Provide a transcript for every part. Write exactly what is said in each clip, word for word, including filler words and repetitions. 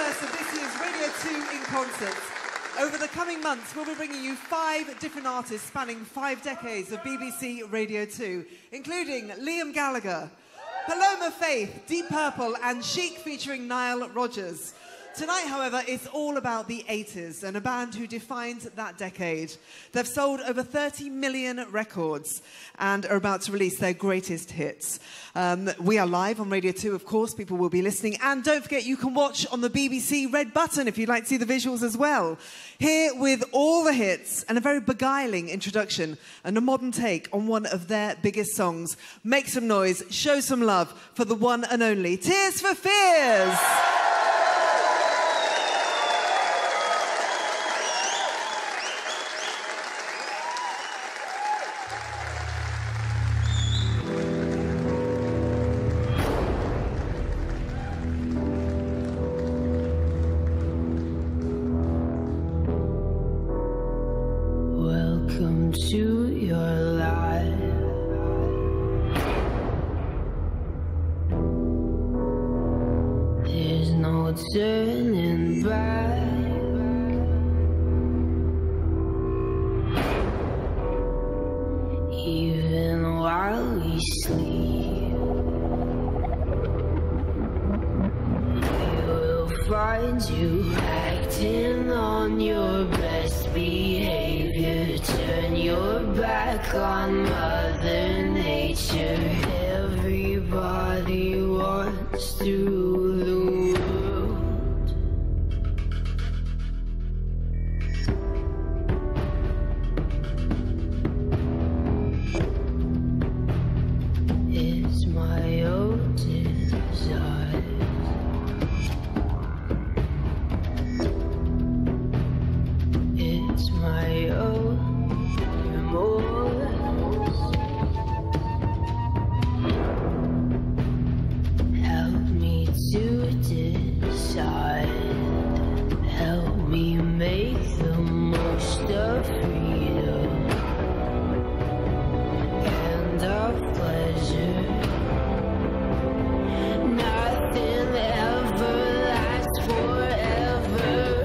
first of this year's Radio two in concert. Over the coming months, we'll be bringing you five different artists spanning five decades of B B C Radio two, including Liam Gallagher, Paloma Faith, Deep Purple, and Chic featuring Nile Rodgers. Tonight, however, it's all about the eighties and a band who defined that decade. They've sold over thirty million records and are about to release their greatest hits. Um, we are live on Radio two, of course. People will be listening. And don't forget, you can watch on the B B C Red Button if you'd like to see the visuals as well. Here with all the hits and a very beguiling introduction and a modern take on one of their biggest songs. Make some noise, show some love for the one and only Tears for Fears. To your life, there's no turning back. Even while we sleep, we will find you acting on your best behavior. Turn your back on Mother Nature. Everybody wants to rule the world. It's my own desire. It's my own remorse. Help me to decide. Help me make the most of freedom and of pleasure. Nothing ever lasts forever.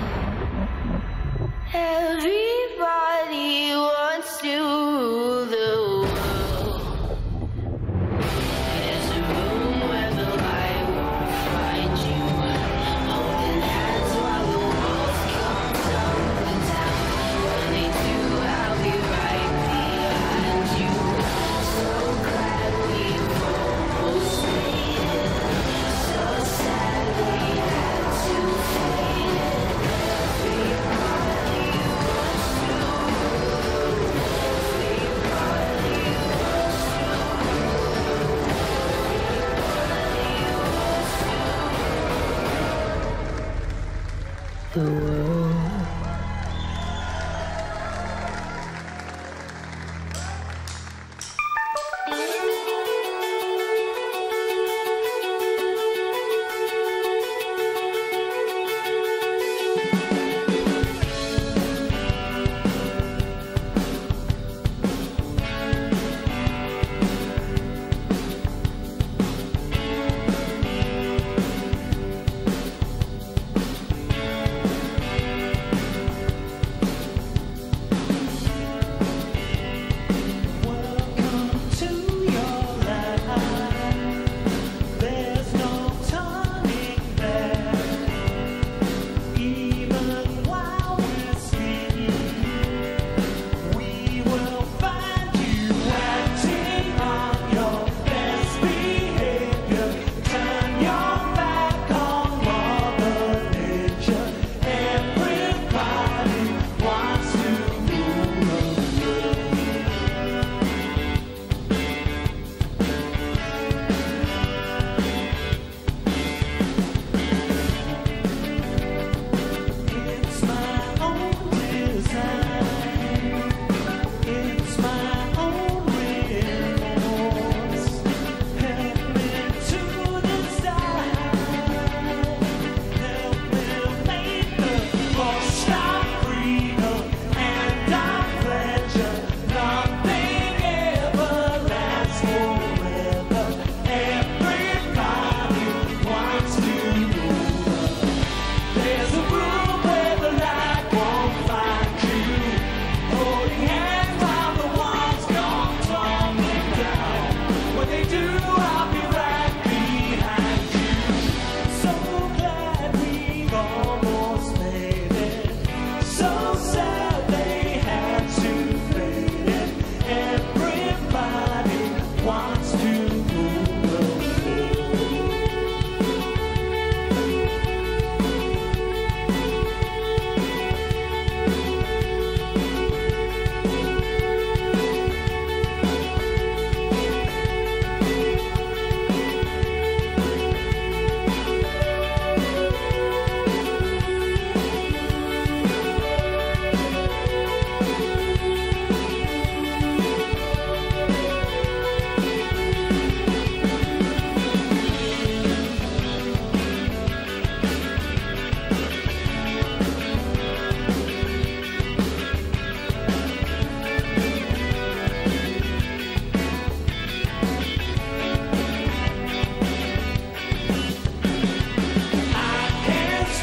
Everybody wants to rule the world. There's a room where the light won't find you. Holding hands while the walls come tumbling down. When they do, I'll be right behind you. So glad we've almost made it. So sad we had to fade it. Everybody wants to rule. Everybody wants to rule. Everybody wants to rule the world.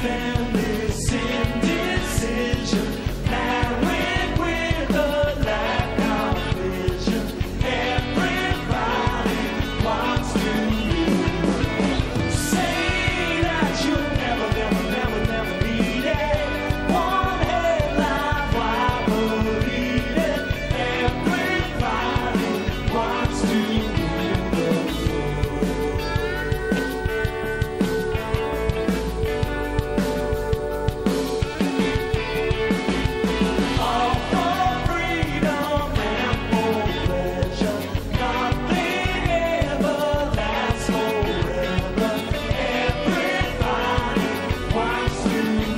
spend this indecision, married with a lack of vision. Everybody wants to say that you'll never, never, never, never need it. One headline, why believe it? Everybody wants to all for freedom and for pleasure. Nothing ever lasts forever. Everybody wants to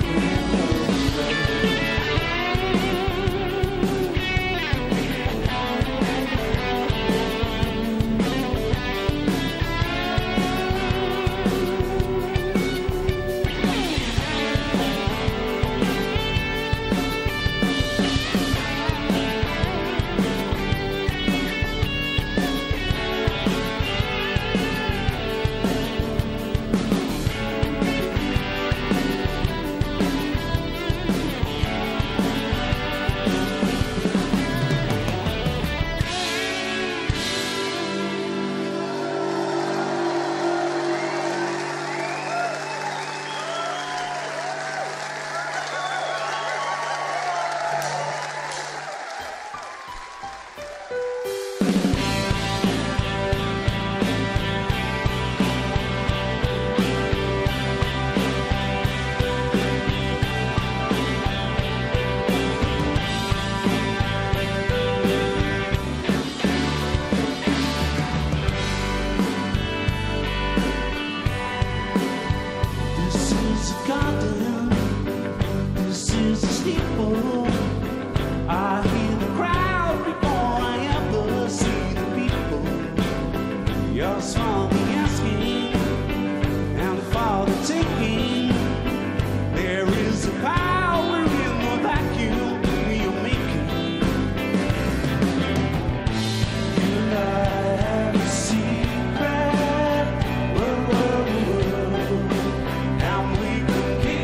This is a garden, this is a steeple. I hear the crowd before I ever see the people. You're small the asking and for the taking. There is a power in the vacuum we are making. You and I have a secret. Whoa, whoa, whoa. And we can keep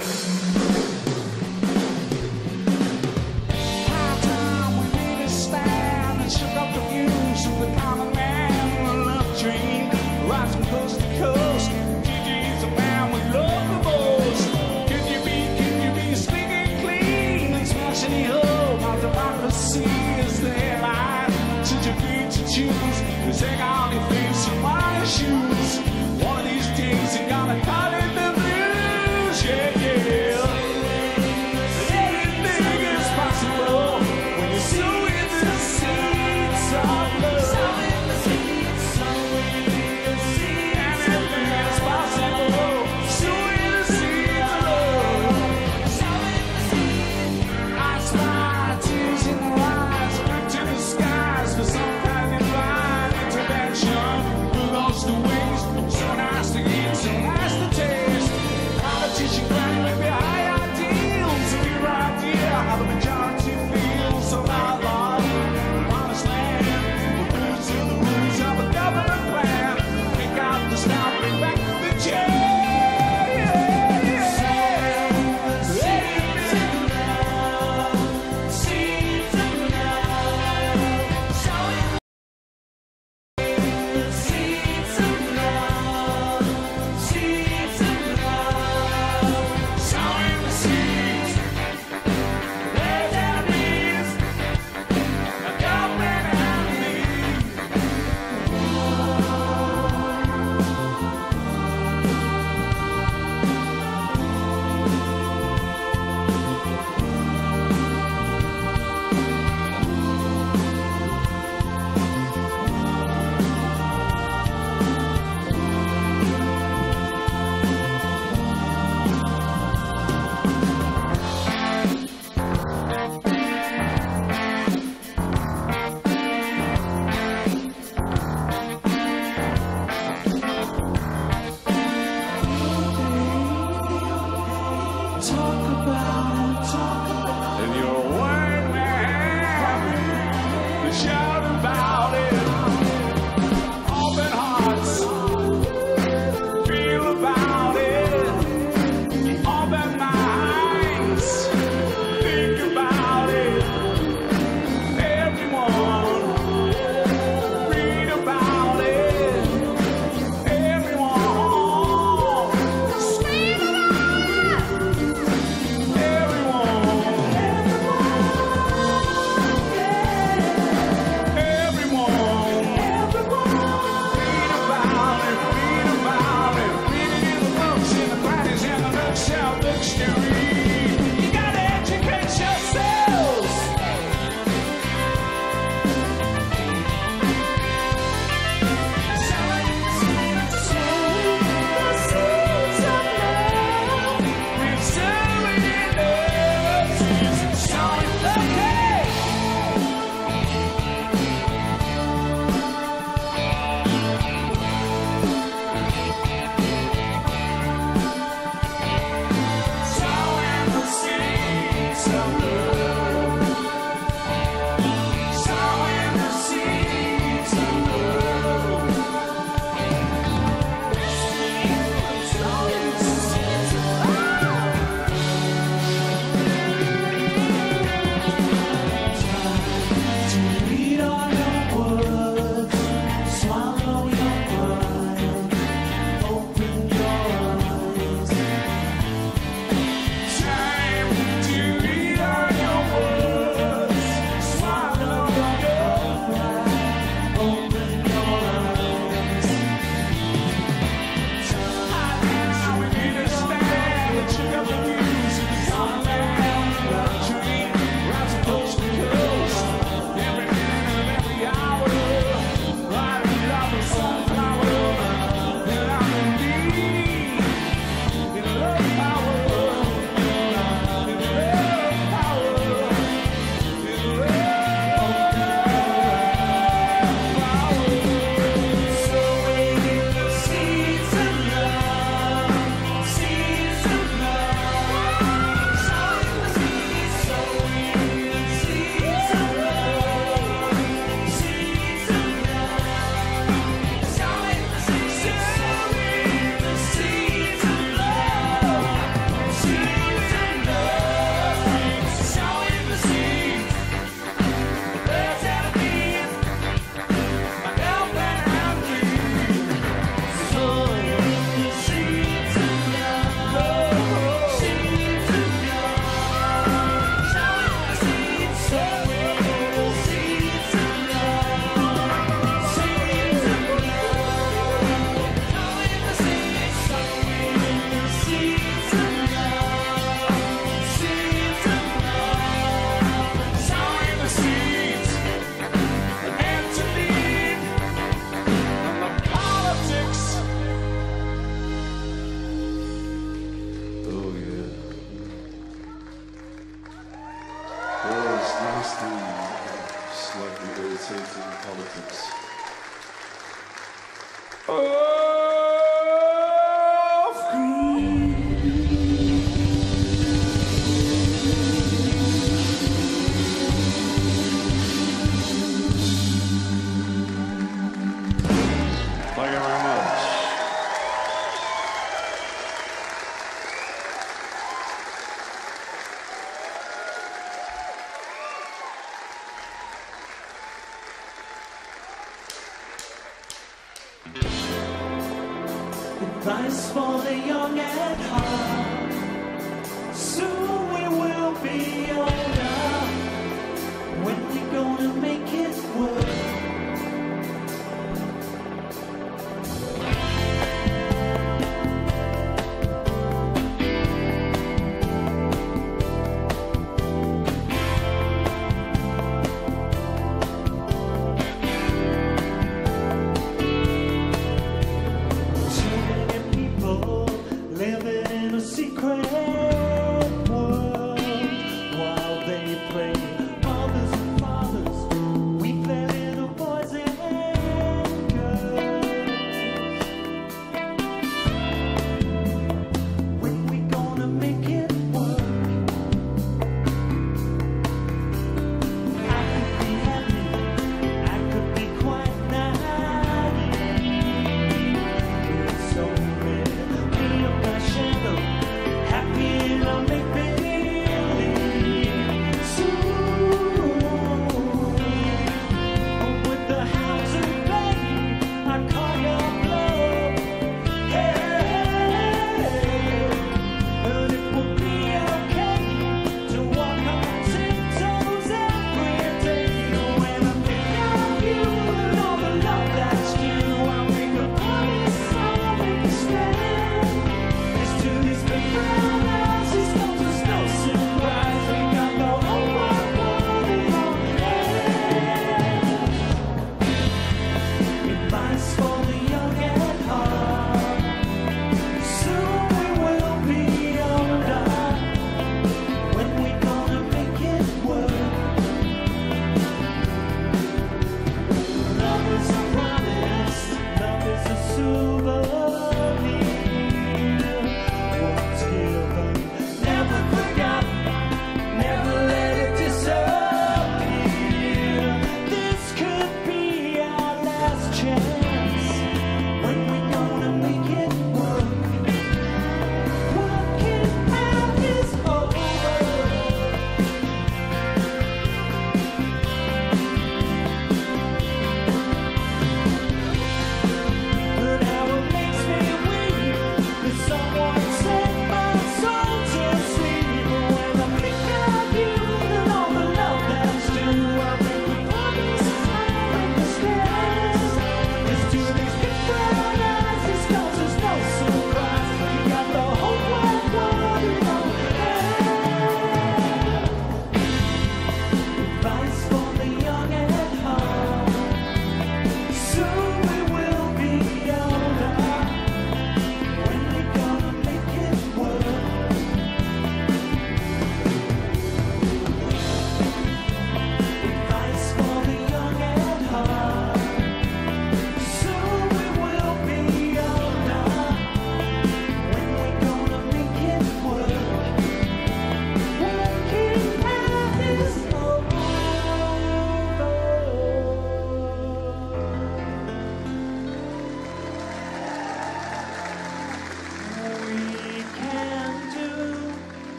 Every Advice for the young at heart. Soon we will be older. When we gonna make it work?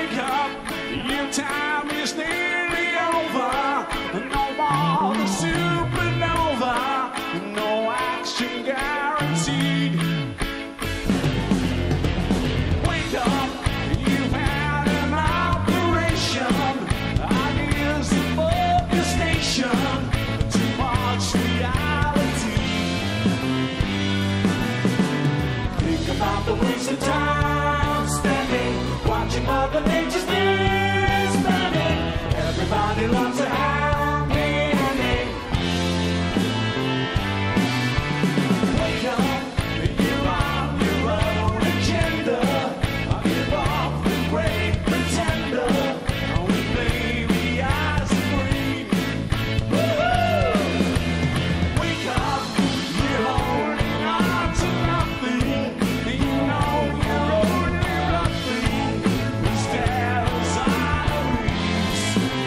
Wake up, your time is nearly over. No more the supernova, no action guaranteed. Wake up, you've had an operation. Ideas the focus station, too much reality. Think about the waste of time spending watching Mother Nature's things spending. Everybody loves a happy ending. Wake up, you're on your own agenda. Give up the great pretender. We play the eyes of green. Woo-hoo! Wake up, you're holding on to nothing. You know you're holding nothing. Instead of silence.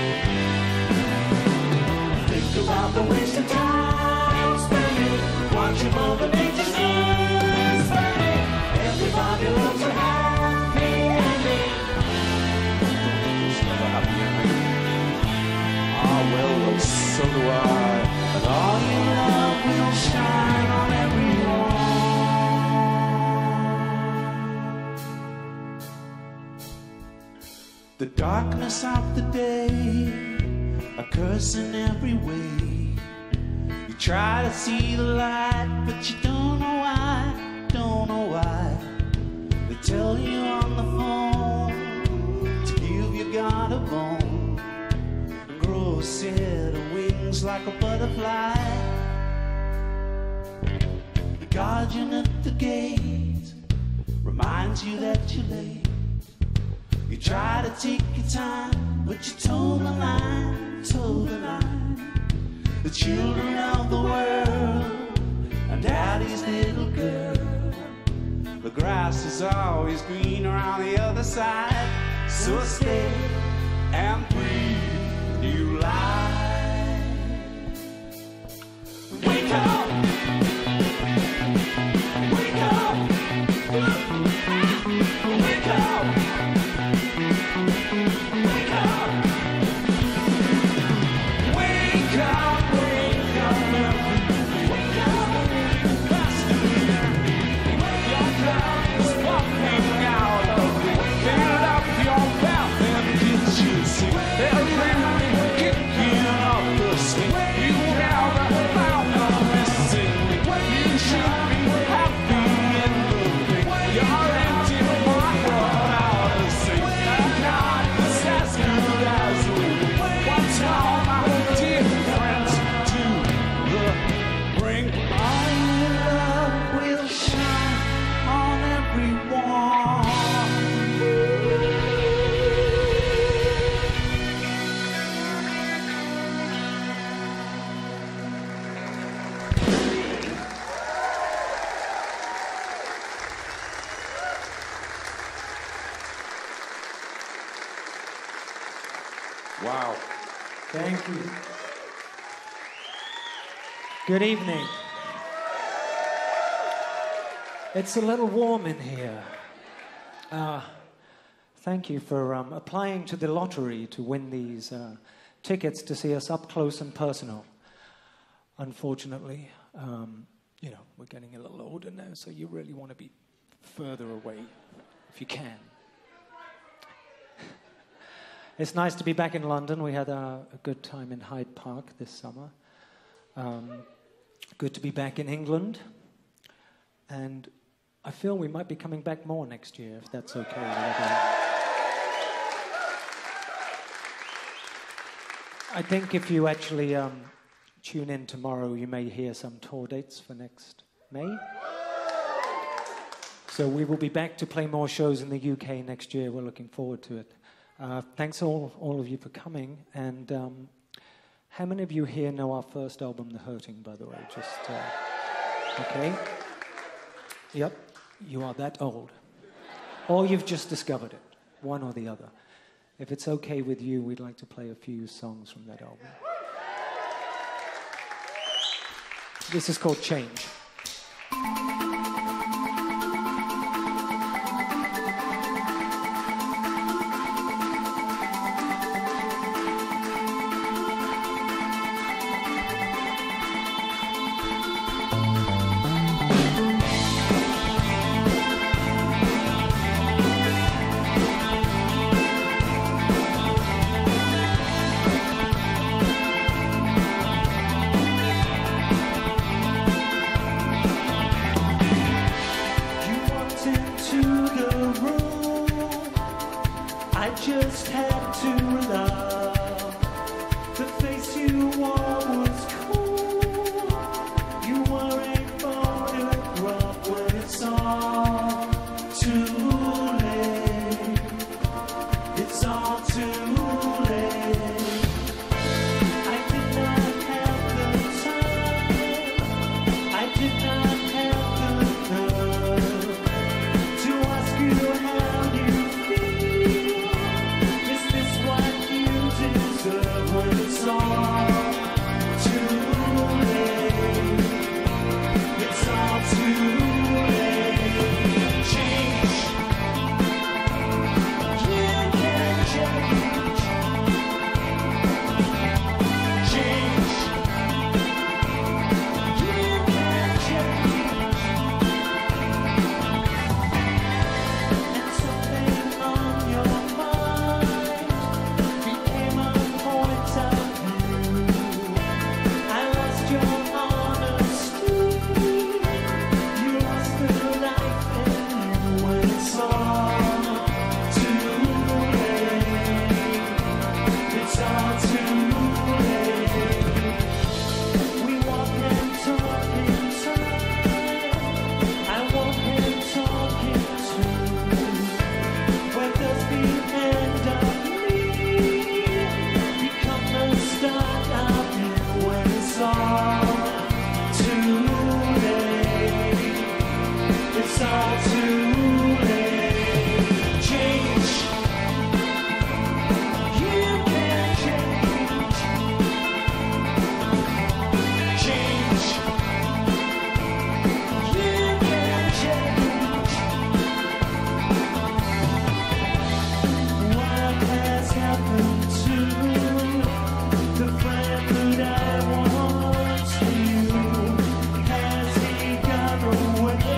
Think about the waste of time spending watching Mother Nature's things spending. Everybody loves a happy ending. Love a happy ending. Ah, well, well, so do I. And all your love will shine on everyone. The darkness of the day, a curse in every way. You try to see the light, but you don't know why, don't know why. They tell you on the phone to give your God a bone and grow a set of wings like a butterfly. The guardian at the gate reminds you that you're late. You try to take your time, but you toe the line, toe the line. The children of the world and daddy's little girl. The grass is always greener on the other side. So stay and breathe new life. Wake up! Wake up! Wake up! Wake up! Wake up, wake up, wake up, faster. Your cloud is popping out of it. Get up your path and get you sick. Everybody kicking up the stick. You never found a missing link. You should be happy in the pink. You're empty mind without a sink. And God is as good as we. What's all my dear friends to the brink? All your love will shine on everyone. Wow. Thank you. Good evening. It's a little warm in here. Uh, thank you for um, applying to the lottery to win these uh, tickets to see us up close and personal. Unfortunately, um, you know, we're getting a little older now, so you really want to be further away if you can. It's nice to be back in London. We had a, a good time in Hyde Park this summer. Um, good to be back in England. And I feel we might be coming back more next year, if that's okay with everyone. I think if you actually um, tune in tomorrow, you may hear some tour dates for next May. So we will be back to play more shows in the U K next year. We're looking forward to it. Uh, thanks all, all of you for coming. And um, how many of you here know our first album, The Hurting, by the way? Just, uh, okay. Yep, you are that old. Or you've just discovered it, one or the other. If it's okay with you, we'd like to play a few songs from that album. This is called Change. I just had to love. The face you wore was cool. You were a photograph when it's all too late. It's all too late. I did not have the time. I did not have the nerve to ask you how you feel. Is this what you deserve when it's all too late? It's all too late. Change. You can change. Change. You can change. And something on your mind became a point of view. I lost your honesty. You lost the life in you when it's all too late. It's all too late. We walk and talk in time. I walk and talk in two. Where does the end of me become the start of you when it's all too late? It's all too late. Change. You can change. Change. You can change. What has happened to the friend that I once knew? Has he gone away?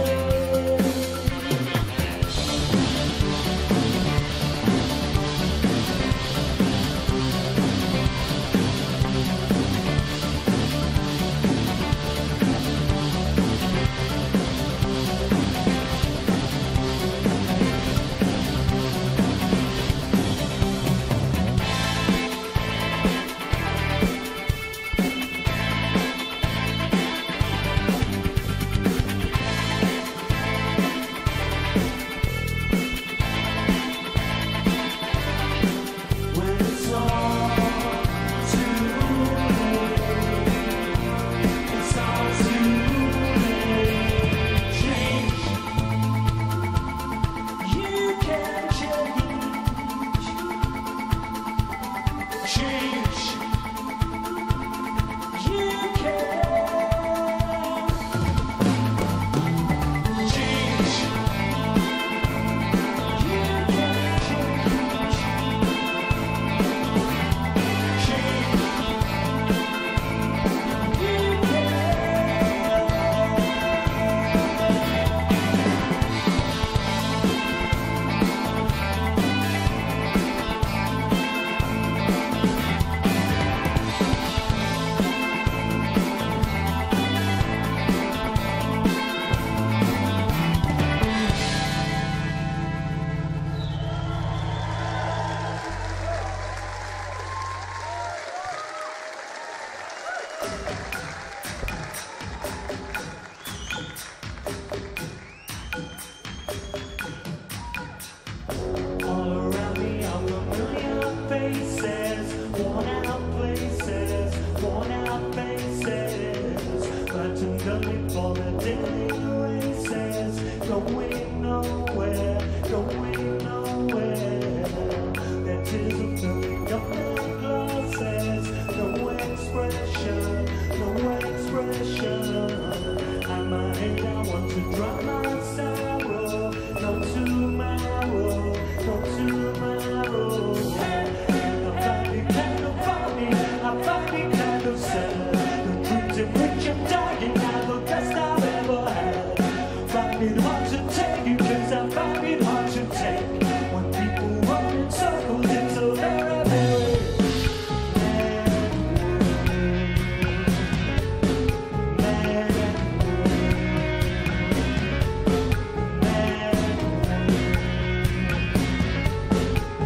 When it's all too late, it's all too late. Change. You can change. Change. You can. Change. You can change. All around me are familiar faces, worn out places, worn out faces, randomly for the daily races, going nowhere, going nowhere. Their tears are filling up their glasses, no expression, no expression. I might, I want to drop my sorrow, no tomorrow, no tomorrow. I find it kind of funny, I find it kind of sad. The dreams in which I'm dying are the best I've ever had. Find it hard to take you, 'cause I find it hard to take. When people run in circles, it's a very, very mad world. Mad world.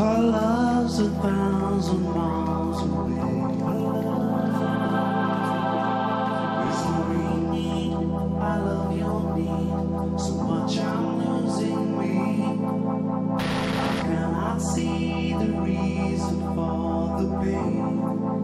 Her love's a thousand miles away. There's no meaning, I love your name so much I'm losing me. I cannot see the reason for the pain.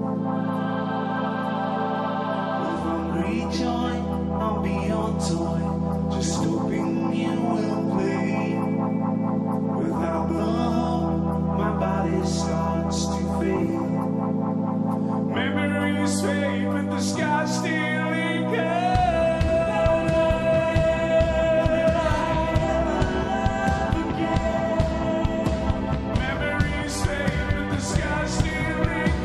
With hungry joy, I'll be your toy, just hoping you will play. Without the hope, my body starts to fade. Memories fade, but the sky still lingers. Memories fade, but the sky still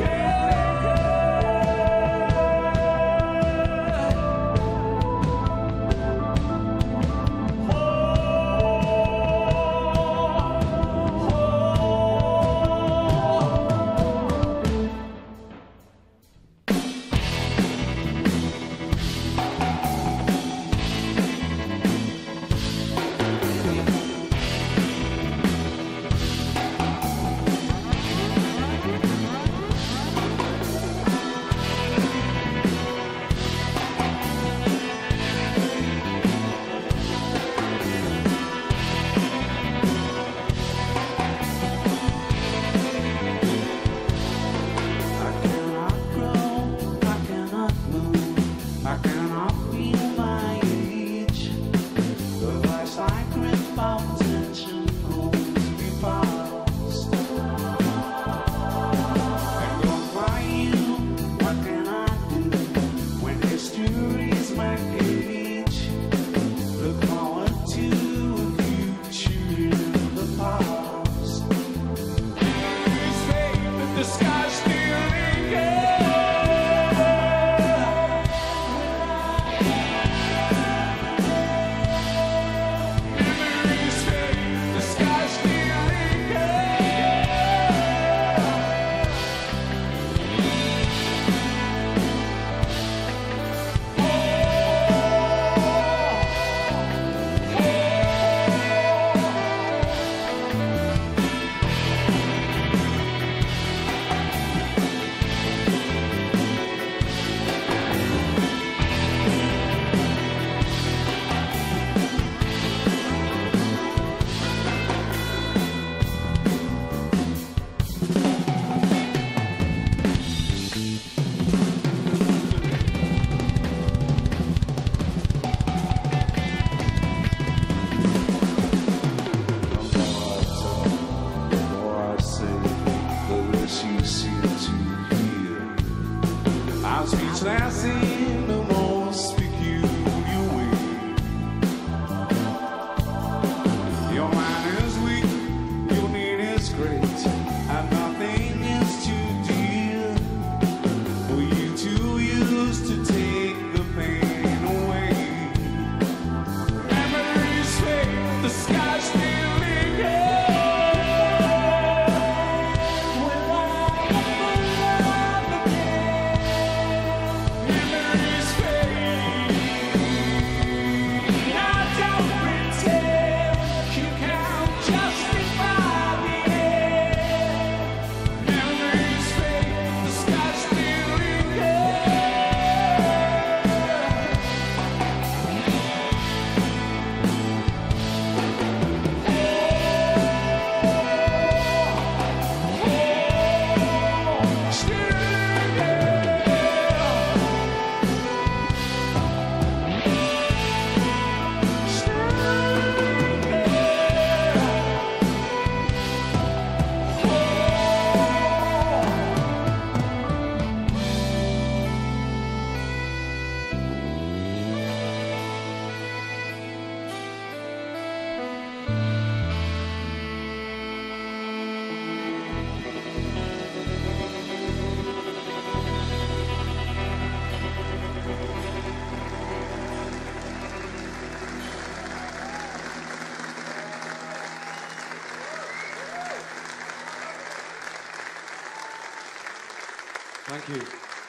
Thank you.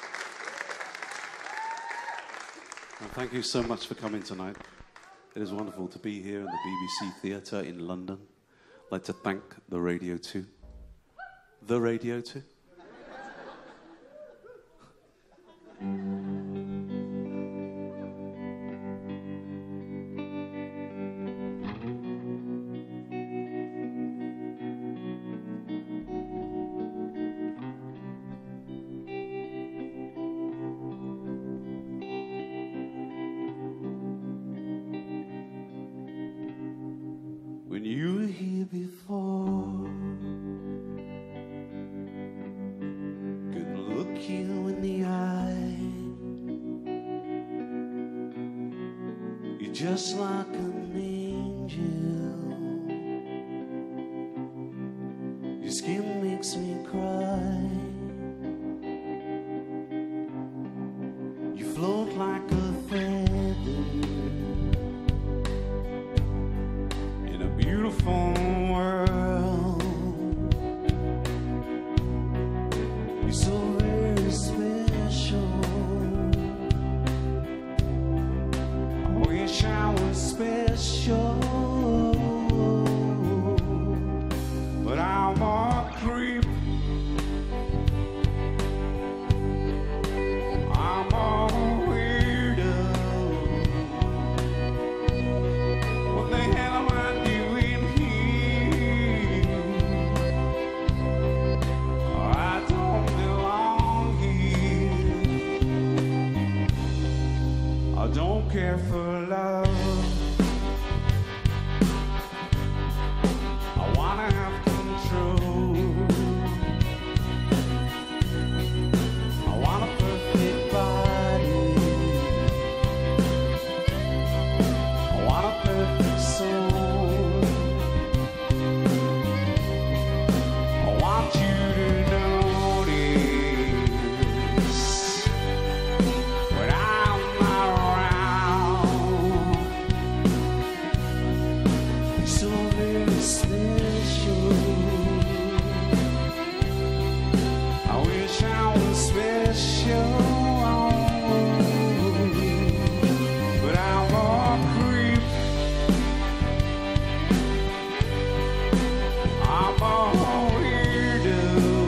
And thank you so much for coming tonight. It is wonderful to be here in the B B C Theatre in London. I'd like to thank the Radio two the Radio two? When you were here before, couldn't look you in the eye. You're just like an angel. Your skin makes me cry. You float like a feather in a beautiful world. You're so very special. I wish I was special, but I'm a creep. I'm a weirdo. What the hell am I doing here? I don't belong here. I don't care for love. I wanna have control. I want a perfect body. I want a perfect soul. I want you to notice when I'm not around. You're so very special. I wish I was special, but I'm a creep. I'm a weirdo.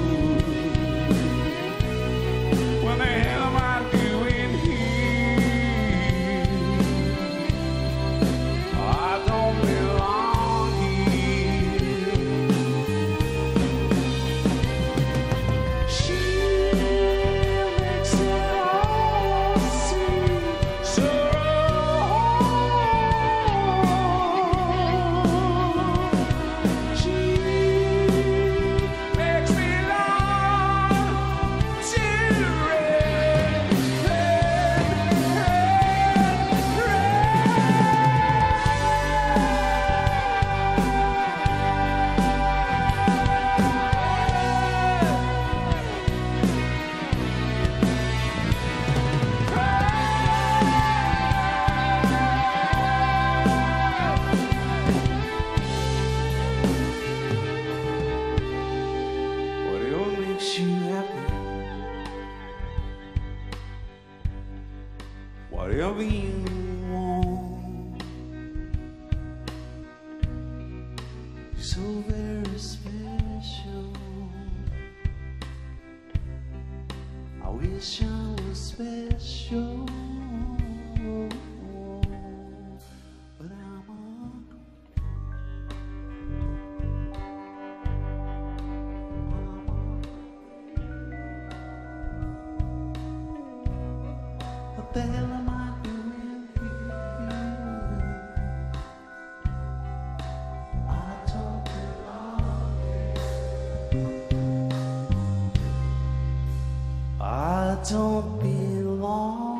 What the hell am I doing here? I don't belong here. She makes it all seem so wrong. She makes me long to red, whatever makes you happy, whatever you want. You're so very special. I wish I was special, but I'm a What the hell am I doing here? I don't belong here. I don't belong.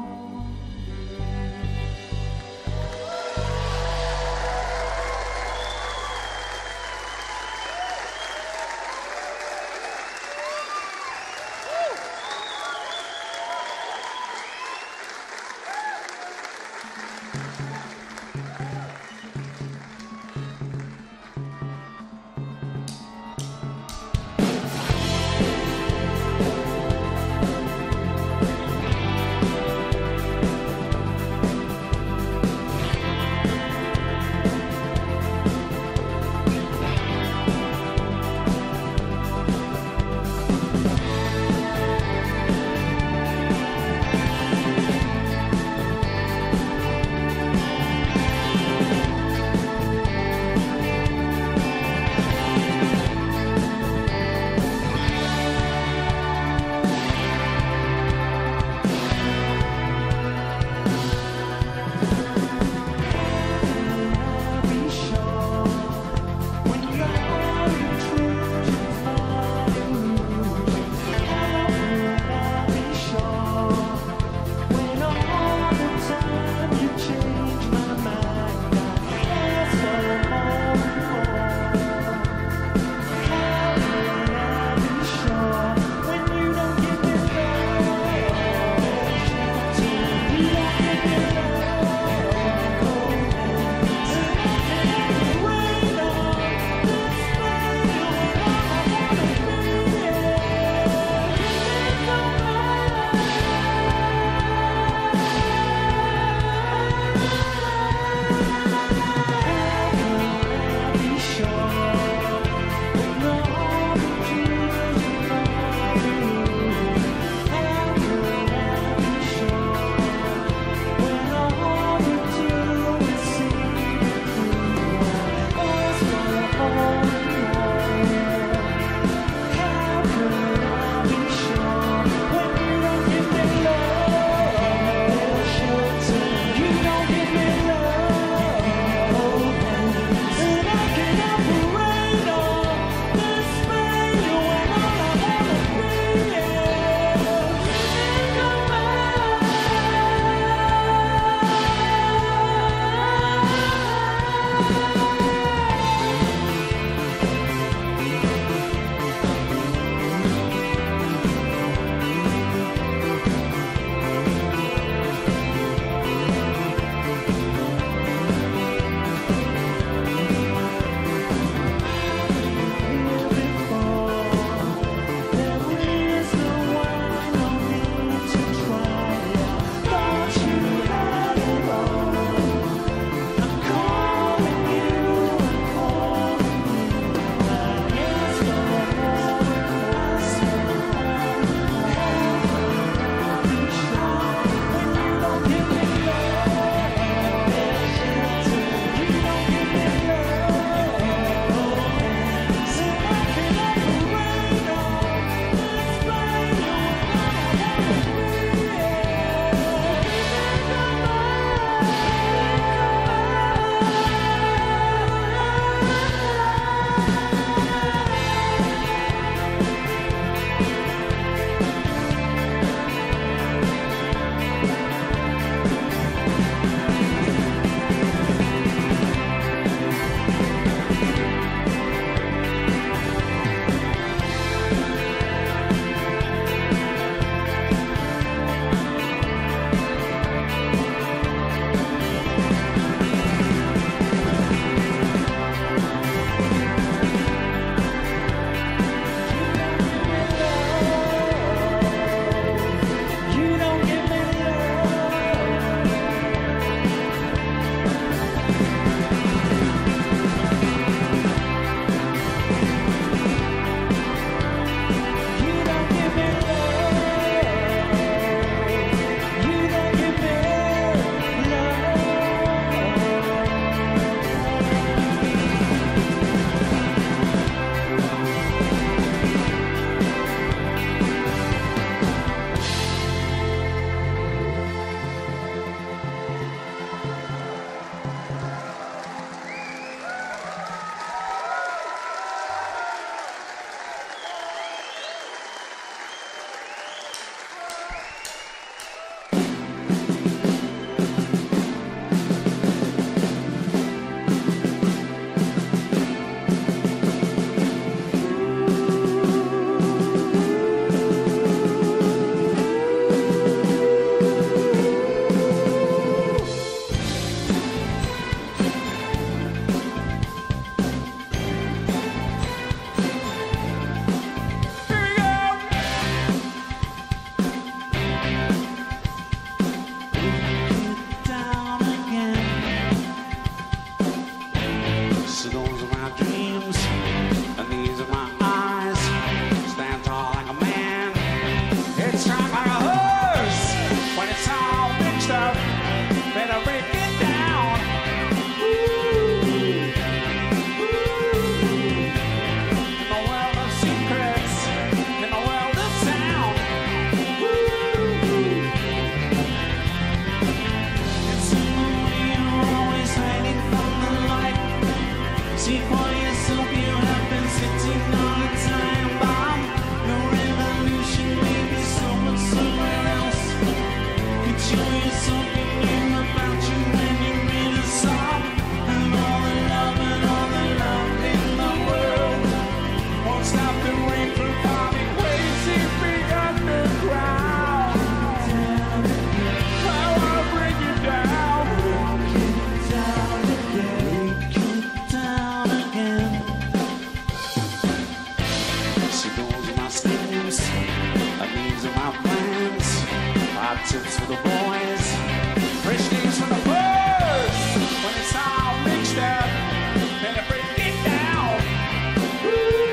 tips for the boys, fresh things from the birds. When it's all mixed up, then I break it down. Ooh,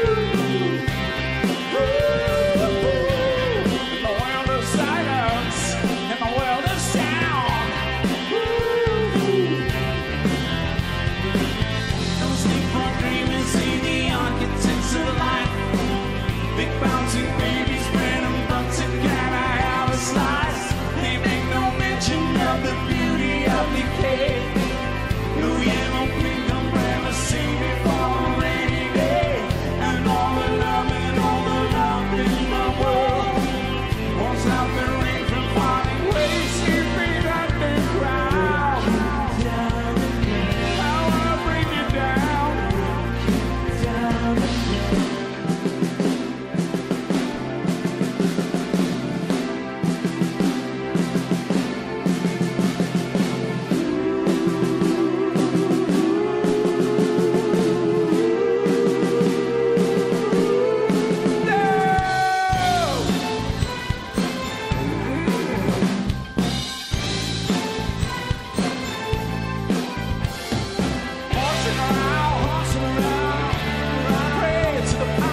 ooh, in the world of silence, in the world of sound. Ooh, don't sleep for dreaming, see the architects of life. Big bouncing babies, bread and butter, can I have a slice? They make no mention of the beauty of decay. No yellow pink umbrella saving for a rainy day. And all the love and all the love in the world won't stop the rain from falling. Waves sleeping at the ground. I wanna bring you down. Horsing around, horsing around, pray to the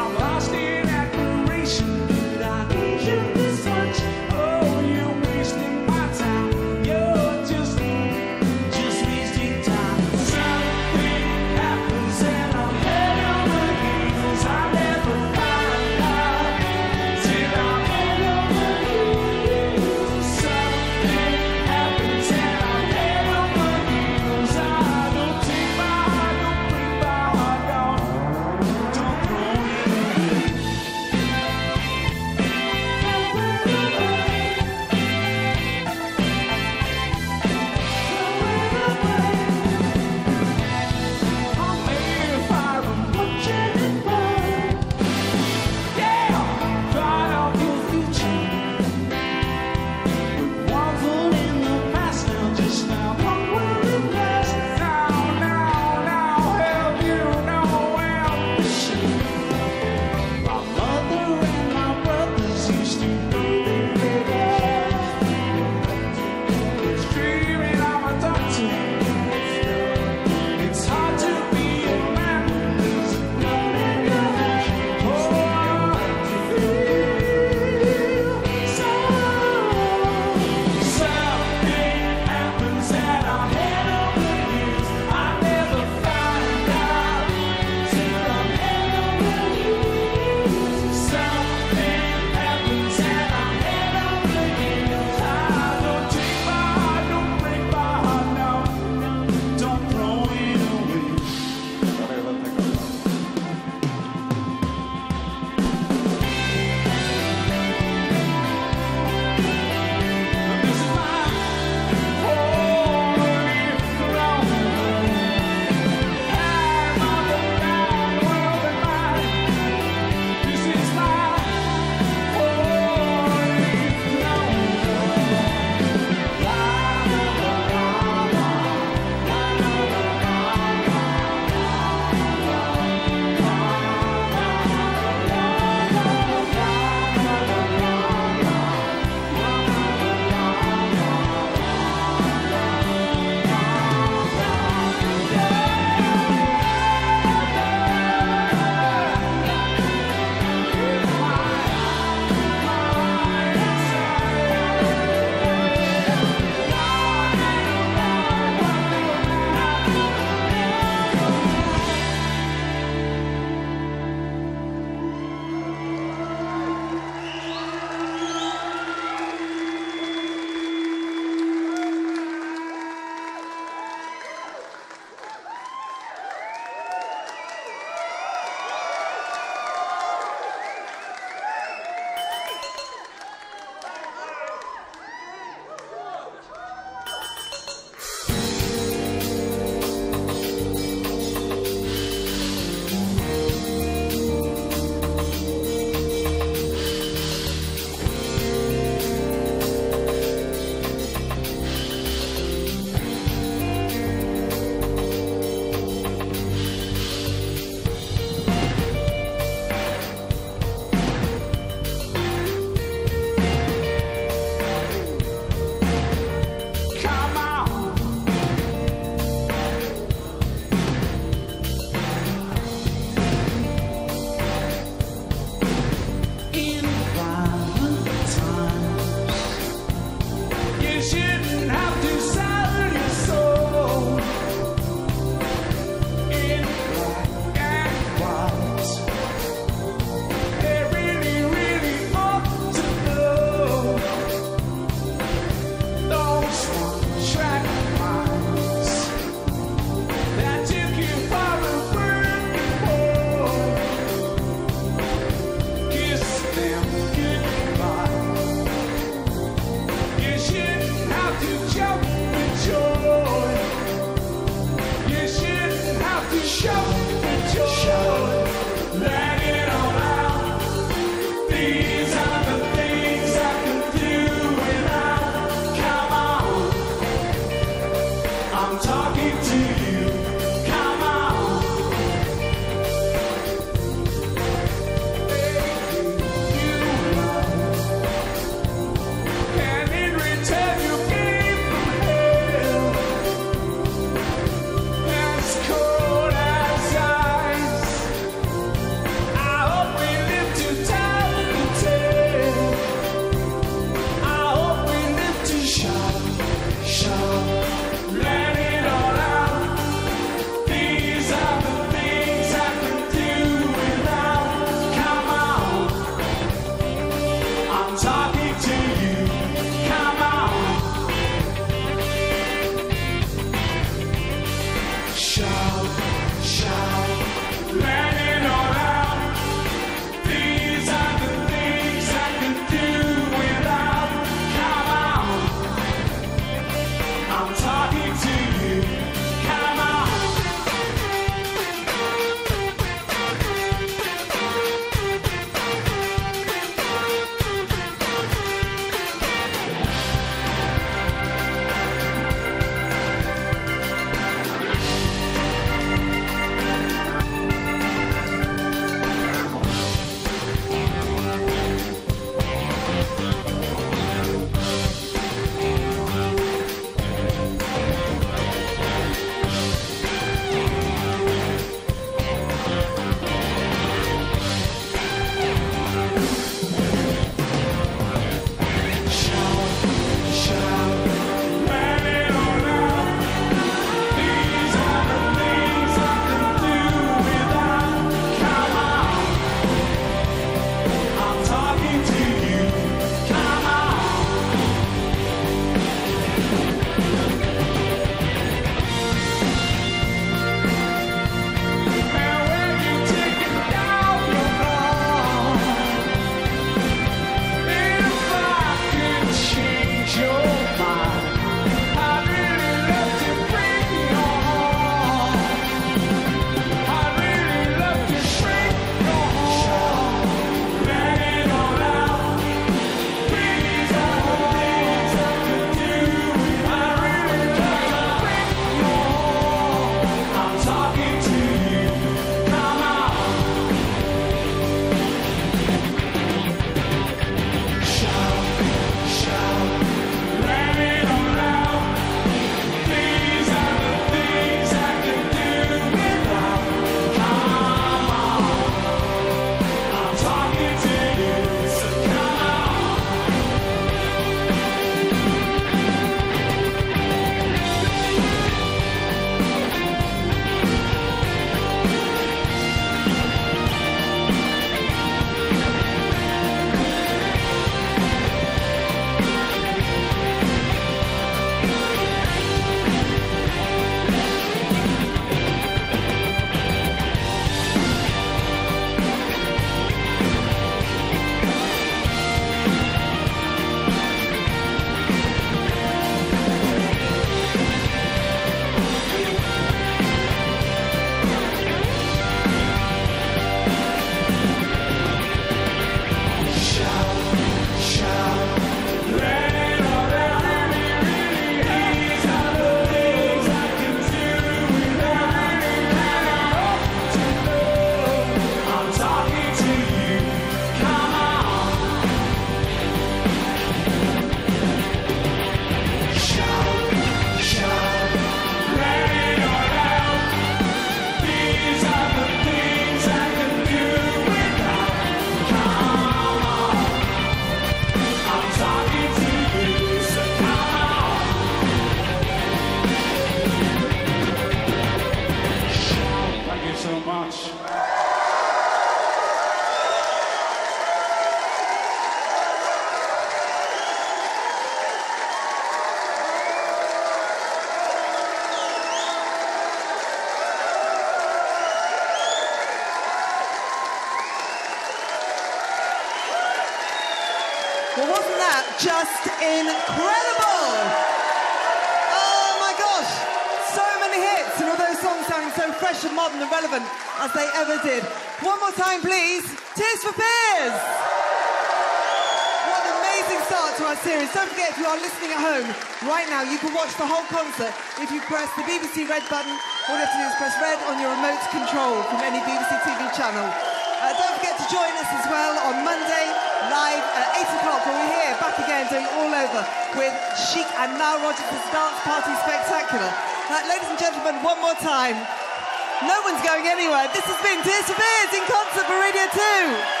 that just incredible? Oh my gosh, so many hits, and all those songs sounding so fresh and modern and relevant as they ever did. One more time, please. Tears for Fears. What an amazing start to our series. Don't forget, if you are listening at home right now, you can watch the whole concert if you press the B B C Red button. All you have to do is press red on your remote control from any B B C T V channel. Uh, don't forget to join us as well on Monday, live at eight o'clock, when we're here, back again, doing All Over with Chic and Nile Rodgers' Dance Party Spectacular. Uh, ladies and gentlemen, one more time. No one's going anywhere. This has been Tears for Fears in concert for Radio two.